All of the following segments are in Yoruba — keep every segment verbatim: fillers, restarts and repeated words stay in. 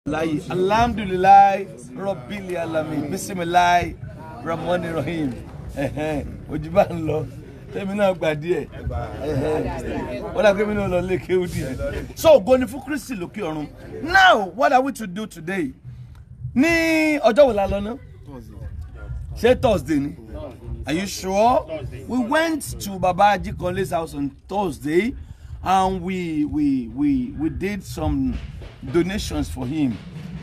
Alhamdulillah, Rabbil Alamin, Bismillah, Rahman Rahim. Ojiba nlo, temi na gba die. What are we no lo le ke udi. So go ni fún Kristi lókè ọ̀run. Now, what are we to do today? Ní ọjọ́ wo la lọ ná? Say Thursday ni. Are you sure? We went to Baba Ajikanle's house on Thursday and we we we we did some donations for him.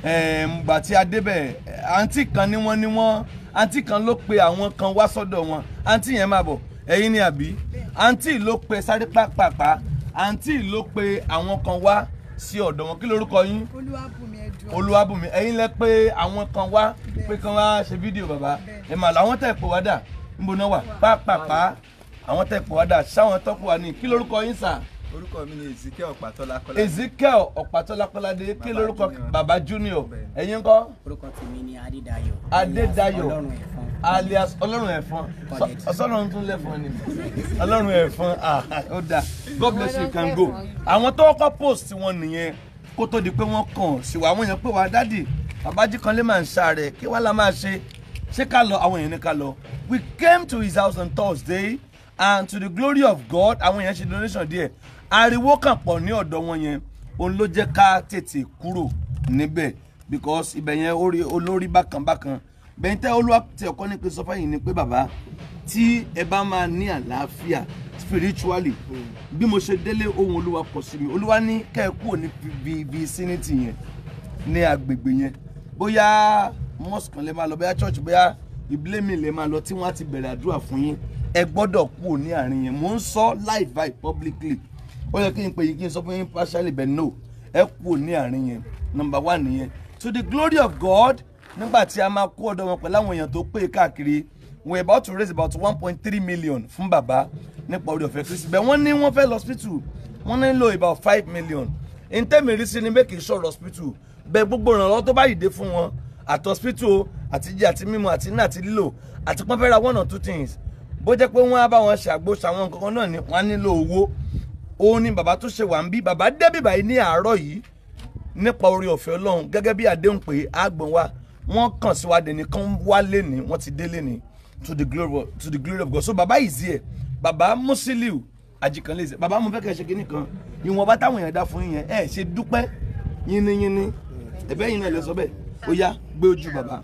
Um but tí a débẹ̀ aunty kan ni wọ́n ni wọ́n aunty kan ló pe àwọn kan wá sọ́dọ̀ wọn aunty yẹn má bọ̀ ẹ̀yin ni àbí aunty ló pe sáré pàpàpà aunty ló pe àwọn kan wá sí ọ̀dọ̀ wọn kí lorúkọ yín Olúwabùnmi Ẹ̀dùn Olúwabùnmi ẹ̀yin lẹ pé àwọn kan wá pé kan wá ṣe fídíò bàbá ẹ mà làwọn tẹ̀ pé wá dà nbo na wà pàpàpà àwọn tẹ̀ pé wá dà sáwọn tọ́pọ̀ wá ní kí lorúkọ yín sà. Orúkọ mi ni Ezekiel Opatola Kolade. Ezekiel Opatola Kolade kí lorúkọ Baba Junior. Ẹ̀yin ńkọ́? Orúkọ tèmi ni Adédayọ̀. Adédayọ̀. Alias Ọlọ́run Ẹ̀fọn. Ọlọ́run tún lẹ́fọn ni. Ọlọ́run Ẹ̀fọn. Ah, ó dà. God bless you, can go. Àwọn tó kọ́kọ́ post wọn nìyẹn kó tó di pé wọ́n kàn sí wa àwọn èèyàn pé wá daddy Baba Ajikanle máa ń ṣàárẹ̀ kí wá la máa ṣe ṣé ká lọ àwọn èèyàn ní ká lọ. We came to his house on Thursday and to the glory of God àwọn èèyàn ṣe donation díẹ̀. Ariwo kan pọ̀ ní ọ̀dọ̀ wọn yẹn òun ló jẹ́ ká tètè kúrò níbẹ̀ because ibẹ̀ yẹn orí olórí bákan bákan bẹ́ẹ̀ tẹ́ Olúwa tí ọkọ ní pé sọ fẹ́yìn ni pé bàbá tí ẹ bá máa ní àlàáfíà spiritually bí mo ṣe délé ohun Olúwa pọ̀ sí mi Olúwa ní kẹ́ ẹ kúrò ní vicinity yẹn ní agbègbè yẹn bóyá mosque kan lè máa lọ bóyá church bóyá ìbílẹ̀ mi lè máa lọ tí wọ́n á ti bẹ̀rẹ̀ àdúrà fún yín ẹ gbọ́dọ̀ kúrò ní àárín yẹn mò ń sọ live by publicly ó yẹ kí n pè yín kí n sọ fún yín partially but no ẹ kúrò ní àárín yẹn number one nìyẹn to the glory of God nígbà tí a máa kó ọ̀dọ̀ wọn pẹ̀lú àwọn èèyàn tó pè káàkiri we are about to raise about one point three million fún bàbá nípa orí ọ̀fẹ́ Kristi bẹ́ẹ̀ wọ́n ní wọ́n fẹ́ lọ hospital wọ́n ní lò about five million in tẹ́mi rí sí ni make sure hospital bẹ́ẹ̀ gbogbo ìrànlọ́wọ́ tó bá yìí dé fún wọn àti hospital àti jíjẹ àti mímu àti iná àti lílò àti pọ́n fẹ́ ra one or two things bó jẹ́ pé wọ́n á bá wọn ṣàgbó ṣàwọn nǹkan náà ni wọ́n á nílò owó òun ni bàbá tó ṣe wà ń bí bàbá débì báyìí ní àárọ̀ yìí nípa orí ọ̀fẹ́ Ọlọ́run gẹ́gẹ́ bí àdéhùn pé àgbọ̀n wa wọ́n kàn sí wa dẹni kan wá lẹ́ni wọ́n ti dé lẹ́ni to the glory to the glory of God so bàbá is here bàbá Musiliu Ajikanle bàbá mo fẹ́ kẹ́ ṣe kíní kan ìwọ̀n bá táwọn èèyàn dá fún yín yẹn ẹ ṣe dúpẹ́ yínníyínní ẹ̀bẹ́ yín náà lè sọ bẹ́ẹ̀ ó yá gbé ojú bàbá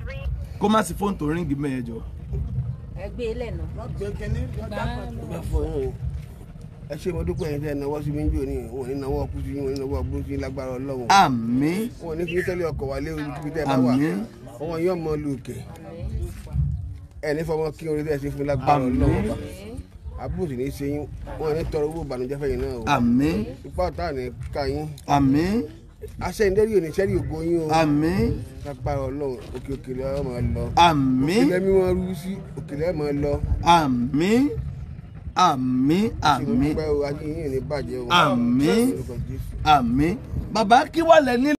kó má sí fóònù tó ríngì mẹ́yẹn jọ. ẹ gbé ilé nù. wọ́n gbé kínní gbà fún un ẹ ṣe mo dúpẹ́ yẹn tẹ́ náwó sí mi ń jò ní wọn ní náwó ọkùnrin sí wọn ní náwó ọgbọ́n sí lágbára Ọlọ́run. Àmín. wọn ní kí tẹ́lẹ̀ ọkọ̀ wálé olùkíbi tẹ́ bá wà wọn yóò mọ lùkẹ́ ẹ ní fọmọ kí orí tẹ́ ṣe fún lágbára Ọlọ́run àbúrò sì ní í ṣe yín wọn ní tọrọ owó ìbànújẹ́ fẹ́yìn náà o. Àmín. ipá ọ̀tá ní ká yín. Àmín. aṣẹ́yìndẹ́rì ò ní sẹ́rí ògo yín o. Àmín. lágbára Ọlọ́run òkè òkèlè ẹ̀ máa lọ. Àmín. òkèlè mi wọn rú sí òkèlè ẹ̀ máa lọ. Àmín. Àmín. Àmín. Àmín. Àmín. Bàbá kí wà lẹ́ni.